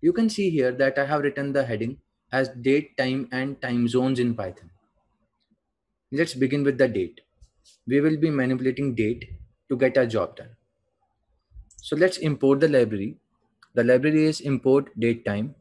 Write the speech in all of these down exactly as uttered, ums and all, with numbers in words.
You can see here that I have written the heading as date, time and time zones in Python. Let's begin with the date. We will be manipulating date to get our job done. So let's import the library. The library is import date time.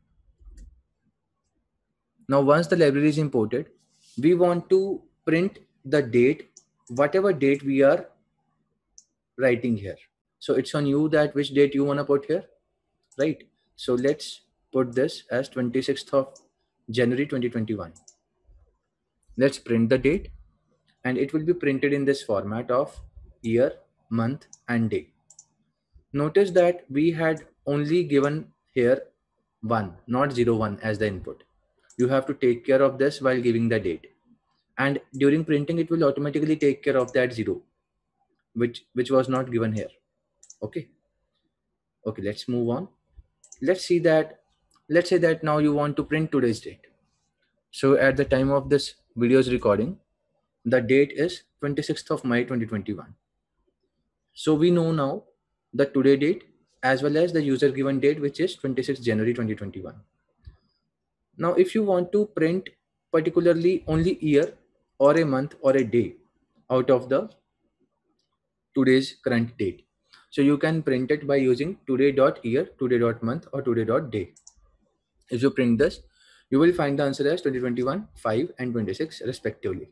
Now once the library is imported, we want to print the date, whatever date we are writing here. So it's on you that which date you want to put here, right? So let's put this as twenty-sixth of January twenty twenty-one. Let's print the date and it will be printed in this format of year, month and day. Notice that we had only given here one, not zero one as the input. You have to take care of this while giving the date. And during printing, it will automatically take care of that zero, which, which was not given here. Okay. Okay, let's move on. Let's see that, let's say that now you want to print today's date. So at the time of this video's recording, the date is twenty-sixth of May twenty twenty-one. So we know now the today date as well as the user given date, which is twenty-sixth January twenty twenty-one. Now, if you want to print particularly only year or a month or a day out of the today's current date, so you can print it by using today.year, today.month or today.day. If you print this, you will find the answer as twenty twenty-one, five and twenty-six respectively.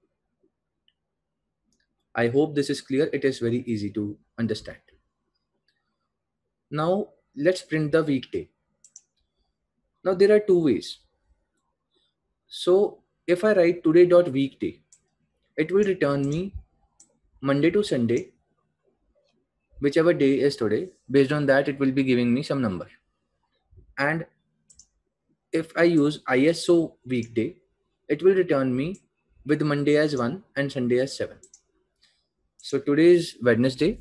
I hope this is clear. It is very easy to understand. Now let's print the weekday. Now there are two ways. So if I write today.weekday, it will return me Monday to Sunday, whichever day is today. Based on that, it will be giving me some number. And if I use I S O weekday, it will return me with Monday as one and Sunday as seven. So today is Wednesday.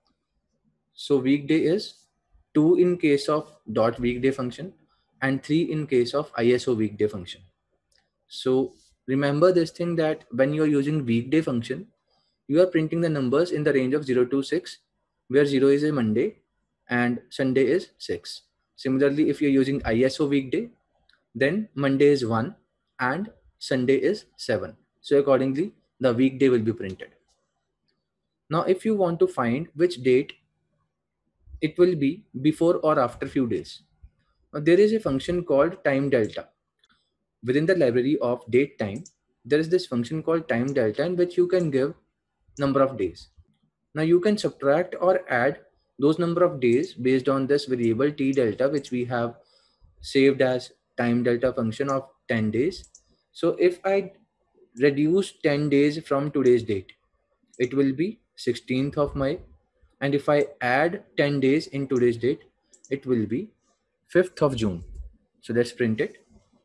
So weekday is two in case of dot weekday function and three in case of I S O weekday function. So remember this thing that when you are using weekday function, you are printing the numbers in the range of zero to six, where zero is a Monday and Sunday is six. Similarly, if you're using I S O weekday, then Monday is one and Sunday is seven. So accordingly, the weekday will be printed. Now, if you want to find which date it will be before or after few days, now there is a function called time delta. Within the library of date time, there is this function called time delta in which you can give number of days. Now you can subtract or add those number of days based on this variable t delta, which we have saved as time delta function of ten days. So if I reduce ten days from today's date, it will be sixteenth of May. And if I add ten days in today's date, it will be fifth of June. So let's print it.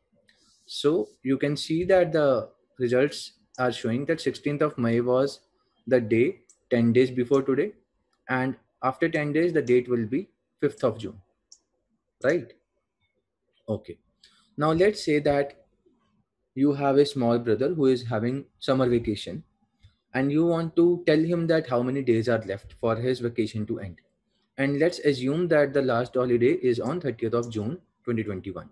So you can see that the results are showing that sixteenth of May was the day ten days before today, and after ten days the date will be fifth of June, right? Okay, now let's say that you have a small brother who is having summer vacation and you want to tell him that how many days are left for his vacation to end. And let's assume that the last holiday is on thirtieth of June twenty twenty-one.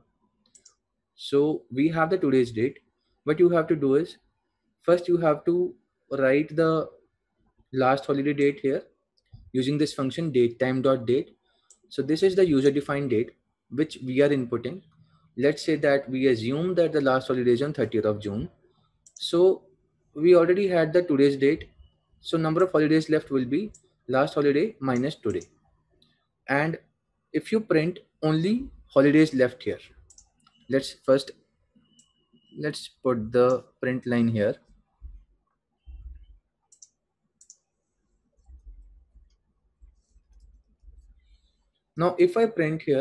So we have the today's date. What you have to do is, first you have to write the last holiday date here using this function datetime.date. So this is the user defined date which we are inputting. Let's say that we assume that the last holiday is on thirtieth of June. So we already had the today's date. So number of holidays left will be last holiday minus today. And if you print only holidays left here, let's first let's put the print line here. Now if I print here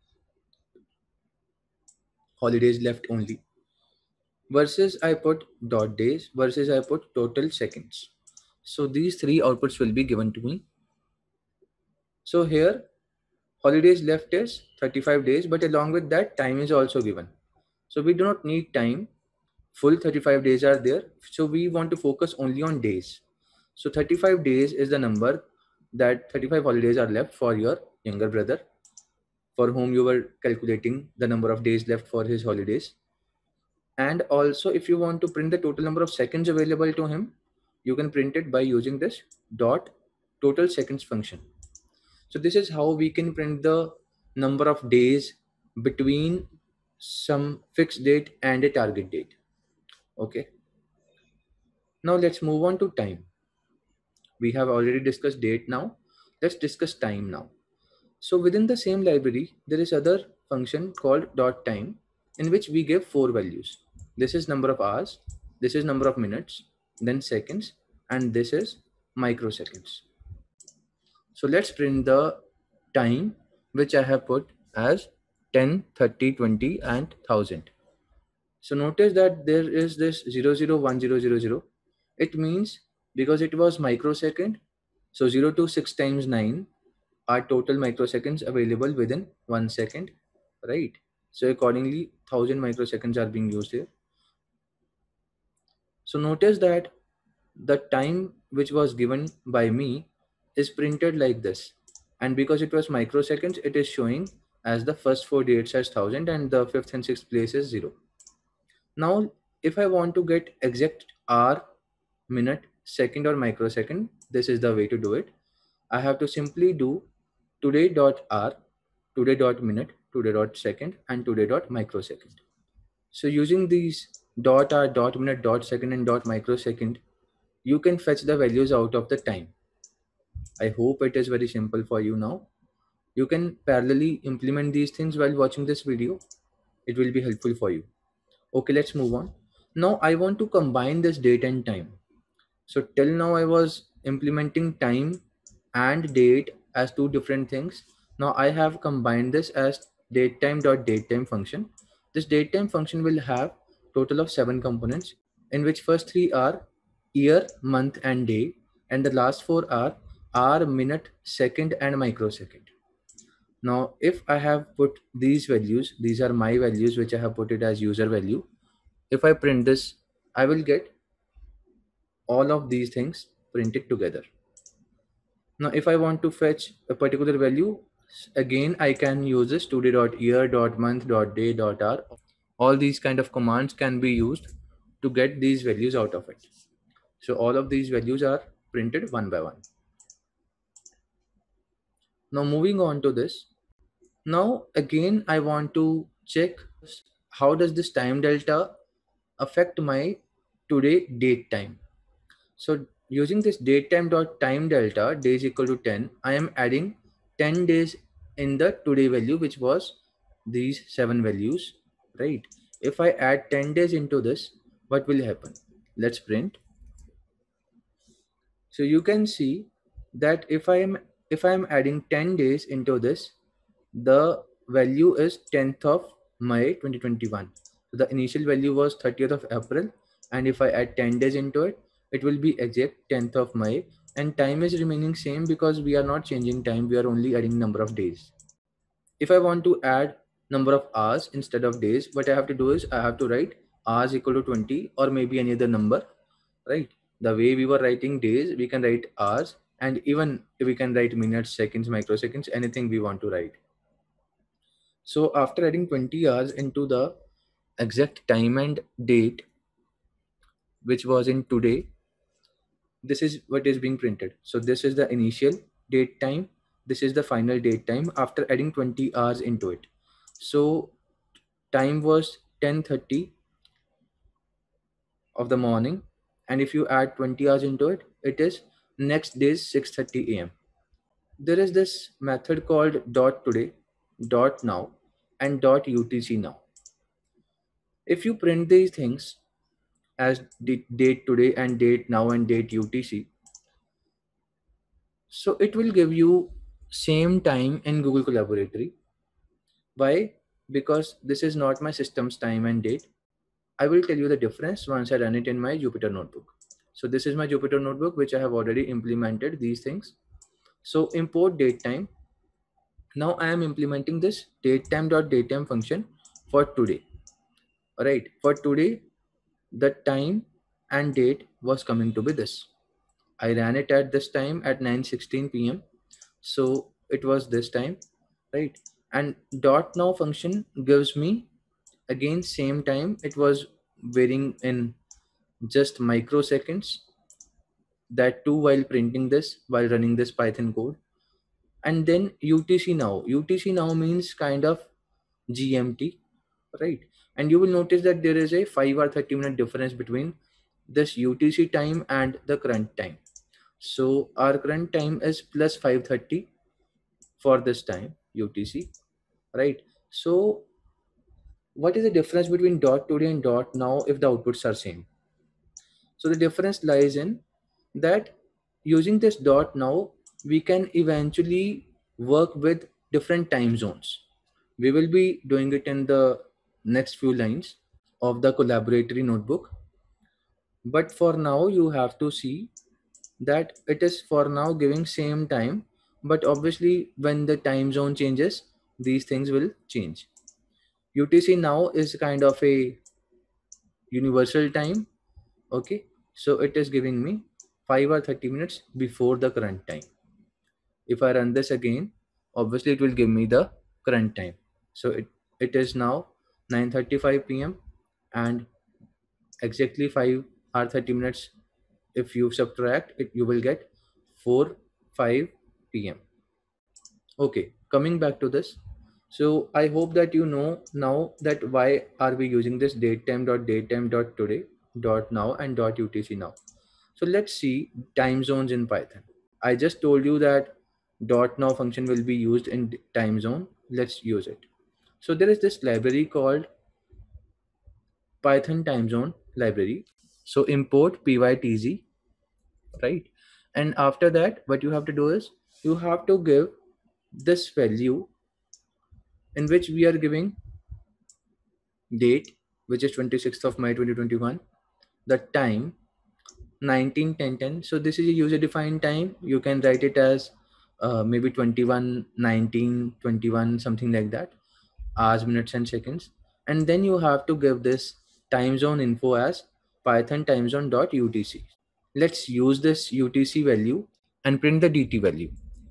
holidays left only versus I put dot days versus I put total seconds, so these three outputs will be given to me. So here holidays left is thirty-five days, but along with that time is also given. So we do not need time, full thirty-five days are there. So we want to focus only on days. So thirty-five days is the number that thirty-five holidays are left for your younger brother. for whom you were calculating the number of days left for his holidays. And also, if you want to print the total number of seconds available to him, you can print it by using this dot total seconds function. So this is how we can print the number of days between some fixed date and a target date. Okay. Now let's move on to time. We have already discussed date now. Let's discuss time now. So within the same library, there is other function called dot time, in which we give four values. This is number of hours, this is number of minutes, then seconds, and this is microseconds. So let's print the time, which I have put as ten, thirty, twenty, and one thousand. So notice that there is this zero zero one zero zero zero. It means because it was microsecond, so zero to six times nine are total microseconds available within one second, right? So accordingly, one thousand microseconds are being used here. So notice that the time which was given by me is printed like this. And because it was microseconds, it is showing as the first four dates as one thousand and the fifth and sixth place is zero. Now, if I want to get exact hour, minute, second or microsecond, this is the way to do it. I have to simply do today dot hour, today dot minute, today dot second, and today dot microsecond. So using these dot hour, dot minute, dot second, and dot microsecond, you can fetch the values out of the time. I hope it is very simple for you now. You can parallelly implement these things while watching this video. It will be helpful for you. Okay, let's move on. Now I want to combine this date and time. So till now I was implementing time and date as two different things. Now I have combined this as datetime.datetime function. This datetime function will have total of seven components, in which first three are year, month, and day, and the last four are hour, minute, second, and microsecond. Now if I have put these values, these are my values which I have put it as user value. If I print this, I will get all of these things printed together. Now if I want to fetch a particular value, again I can use this today.year, month, day, hour. All these kind of commands can be used to get these values out of it. So all of these values are printed one by one. Now moving on to this. Now again I want to check how does this time delta affect my today date time. So using this datetime dot time delta days equal to ten, I am adding ten days in the today value, which was these seven values, right? If I add ten days into this, what will happen? Let's print. So you can see that if I am if I am adding ten days into this, the value is tenth of May twenty twenty-one. So the initial value was thirtieth of April, and if I add ten days into it, it will be exact tenth of May, and time is remaining same because we are not changing time, we are only adding number of days. If I want to add number of hours instead of days, what I have to do is I have to write hours equal to twenty or maybe any other number, right? The way we were writing days, we can write hours, and even we can write minutes, seconds, microseconds, anything we want to write. So after adding twenty hours into the exact time and date, which was in today, this is what is being printed. So this is the initial date time. This is the final date time after adding twenty hours into it. So time was ten thirty of the morning. And if you add twenty hours into it, it is next day's six thirty a m There is this method called dot today, dot now, and dot utc now. If you print these things as date today and date now and date utc, so it will give you same time in Google Colaboratory. Why? Because this is not my system's time and date. I will tell you the difference once I run it in my Jupyter notebook. So this is my Jupyter notebook, which I have already implemented these things. So import date time. Now I am implementing this datetime.datetime function for today. All right, for today, the time and date was coming to be this. I ran it at this time at nine sixteen p m So it was this time, right? And dot now function gives me again same time. It was varying in just microseconds, that too while printing this, while running this Python code. And then UTC now. UTC now means kind of G M T, right? And you will notice that there is a five or thirty minute difference between this U T C time and the current time. So our current time is plus five thirty for this time U T C, right? So what is the difference between dot today and dot now if the outputs are same? So the difference lies in that using this dot now, we can eventually work with different time zones. We will be doing it in the next few lines of the collaboratory notebook. But for now, you have to see that it is for now giving same time. But obviously, when the time zone changes, these things will change. U T C now is kind of a universal time. Okay, so it is giving me five or thirty minutes before the current time. If I run this again, obviously it will give me the current time. So it, it is now nine thirty-five p m and exactly five or thirty minutes. If you subtract it, you will get four five p m. Okay, coming back to this. So I hope that you know now that why are we using this datetime dot datetime dot today dot now and dot utc now. So let's see time zones in Python. I just told you that dot now function will be used in time zone. Let's use it. So there is this library called Python time zone library. So import pytz, right? And after that, what you have to do is you have to give this value in which we are giving date, which is twenty-sixth of May twenty twenty-one, the time nineteen ten ten. So this is a user defined time. You can write it as uh, maybe twenty-one nineteen twenty-one, something like that, hours, minutes and seconds. And then you have to give this time zone info as python time zone dot utc. Let's use this utc value and print the dt value.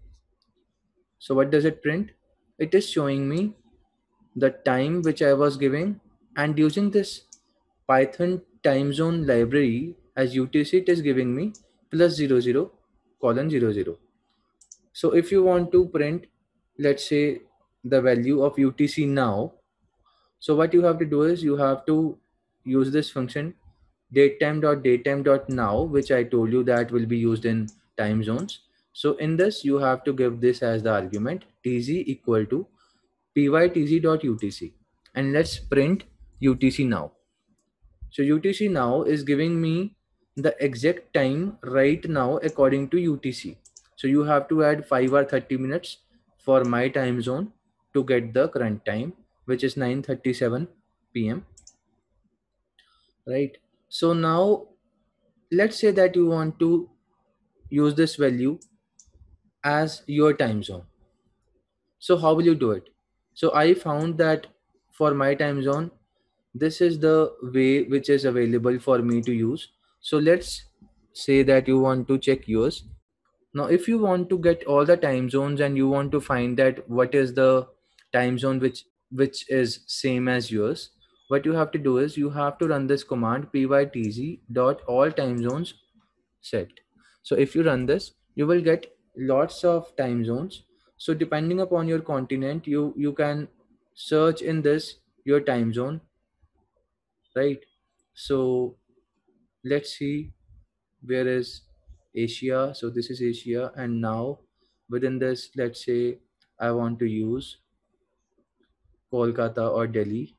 So what does it print? It is showing me the time which I was giving, and using this Python time zone library as U T C, it is giving me plus zero zero colon zero zero. So if you want to print, let's say, the value of U T C now, so what you have to do is you have to use this function datetime dot datetime dot now, which I told you that will be used in time zones. So in this, you have to give this as the argument tz equal to pytz.utc, and let's print utc now. So utc now is giving me the exact time right now according to utc. So you have to add five or thirty minutes for my time zone to get the current time, which is nine thirty-seven p m, right? So now let's say that you want to use this value as your time zone. So how will you do it? So I found that for my time zone, this is the way which is available for me to use. So let's say that you want to check yours. Now, if you want to get all the time zones and you want to find that what is the time zone which which is same as yours, what you have to do is you have to run this command pytz dot all time zones set. So if you run this, you will get lots of time zones. So depending upon your continent, you you can search in this your time zone, right? So let's see, where is Asia? So this is Asia, and now within this, let's say I want to use Kolkata or Delhi.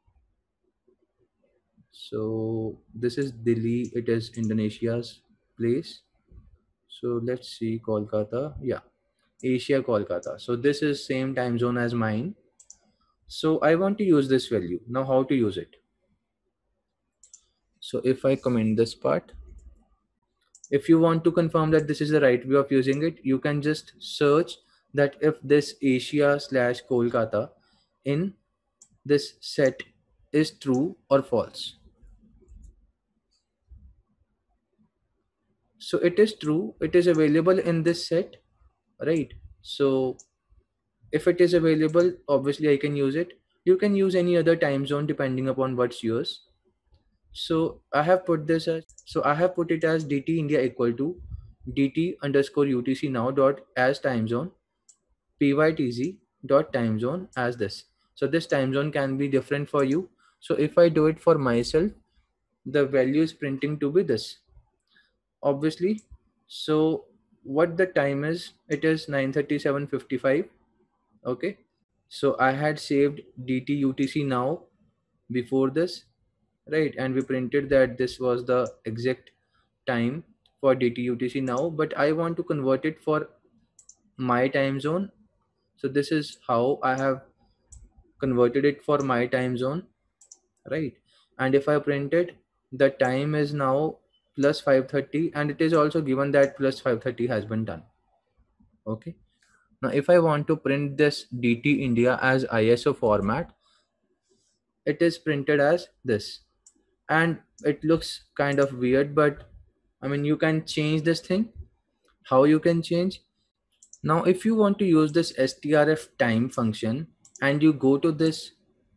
So this is Delhi, it is Indonesia's place. So let's see Kolkata. Yeah, Asia Kolkata. So this is same time zone as mine. So I want to use this value. Now how to use it? So if I comment this part, if you want to confirm that this is the right way of using it, you can just search that if this Asia slash Kolkata in this set is true or false. So it is true, it is available in this set, right? So If it is available, obviously I can use it. You can use any other time zone depending upon what's yours. So I have put this as so I have put it as dt India equal to dt underscore utc now dot as time zone pytz dot time zone as this. So this time zone can be different for you. So if I do it for myself, the value is printing to be this, obviously. So what the time is, it is nine thirty-seven fifty-five. Okay, so I had saved dt utc now before this, right? And we printed that this was the exact time for dt utc now, but I want to convert it for my time zone. So this is how I have converted it for my time zone, right? And if I print it, the time is now plus five thirty, and it is also given that plus five thirty has been done. Okay, now if I want to print this dt India as I S O format, it is printed as this, and it looks kind of weird, but I mean, you can change this thing. How you can change? Now if you want to use this strf time function and you go to this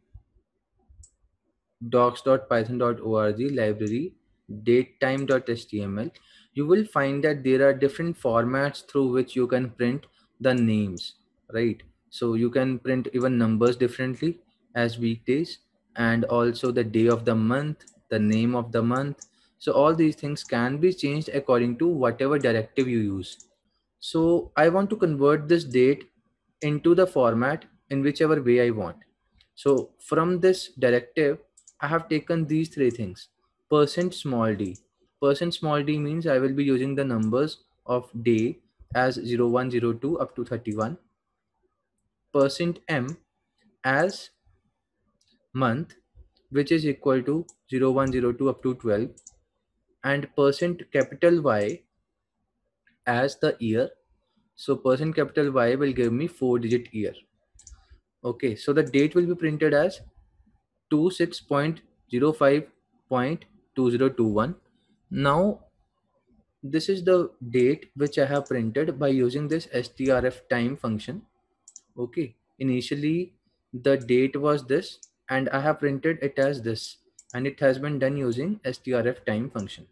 docs.python.org library datetime.html, you will find that there are different formats through which you can print the names, right? So you can print even numbers differently as weekdays, and also the day of the month, the name of the month. So all these things can be changed according to whatever directive you use. So I want to convert this date into the format in whichever way I want. So from this directive, I have taken these three things. Percent small d. Percent small d means I will be using the numbers of day as zero one zero two up to thirty-one. Percent m as month, which is equal to zero one zero two up to twelve. And percent capital Y as the year. So percent capital Y will give me four digit year. Okay, so the date will be printed as twenty-six point zero five point two zero two one. Now this is the date which I have printed by using this strf time function. Okay, initially the date was this and I have printed it as this, and it has been done using strf time function.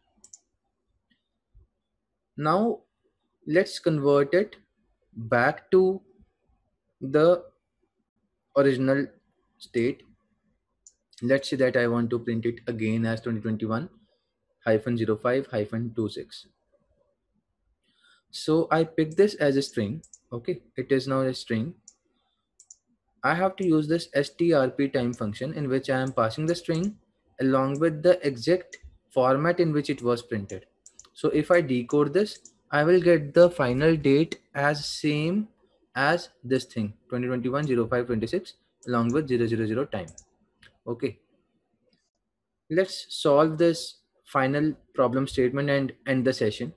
Now let's convert it back to the original state. Let's say that I want to print it again as twenty twenty-one hyphen zero five hyphen two six. So I pick this as a string. Okay, it is now a string. I have to use this strp time function in which I am passing the string along with the exact format in which it was printed. So if I decode this, I will get the final date as same as this thing twenty twenty-one oh five twenty-six along with zero zero zero time. Okay, let's solve this final problem statement and end the session.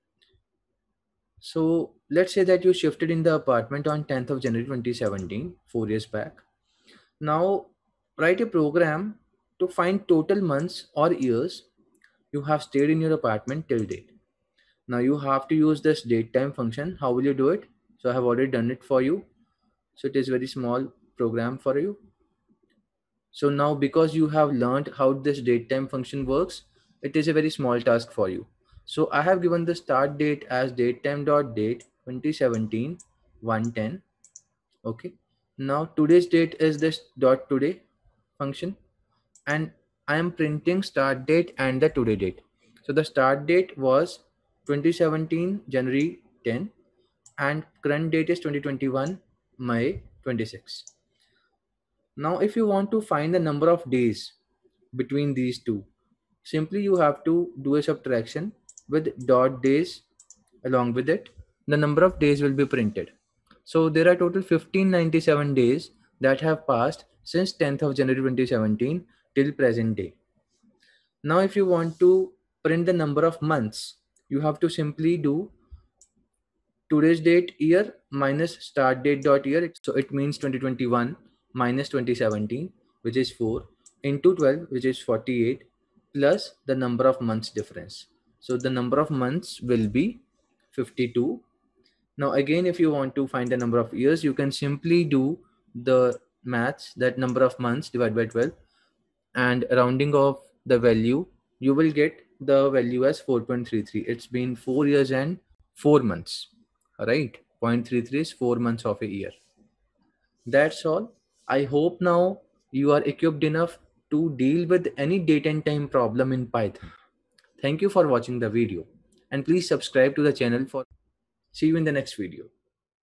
So let's say that you shifted in the apartment on tenth of January twenty seventeen, four years back. Now write a program to find total months or years you have stayed in your apartment till date. Now you have to use this date time function. How will you do it? So I have already done it for you. So it is very small program for you. So now because you have learned how this date time function works, it is a very small task for you. So I have given the start date as datetime.date twenty seventeen one ten. Okay. Now today's date is this dot today function, and I am printing start date and the today date. So the start date was twenty seventeen January ten and current date is twenty twenty-one May twenty-six. Now if you want to find the number of days between these two, simply you have to do a subtraction with dot days. Along with it, the number of days will be printed. So there are total fifteen ninety-seven days that have passed since tenth of January twenty seventeen till present day. Now if you want to print the number of months, you have to simply do today's date year minus start date dot year. So it means twenty twenty-one minus twenty seventeen, which is four, into twelve, which is forty-eight, plus the number of months difference. So the number of months will be fifty-two. Now again, if you want to find the number of years, you can simply do the maths, that number of months divided by twelve, and rounding off the value, you will get the value as four point three three. It's been four years and four months. All right, zero point three three is four months of a year. That's all. I hope now you are equipped enough to deal with any date and time problem in Python. Thank you for watching the video, and please subscribe to the channel for see you in the next video.